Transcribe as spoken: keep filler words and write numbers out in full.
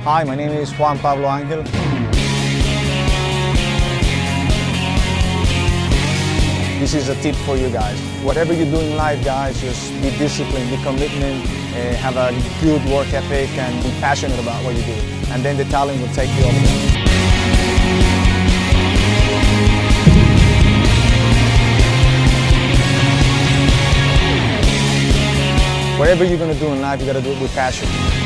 Hi, my name is Juan Pablo Angel. This is a tip for you guys. Whatever you do in life, guys, just be disciplined, be commitment, uh, have a good work ethic, and be passionate about what you do. And then the talent will take you over. Whatever you're going to do in life, you got to do it with passion.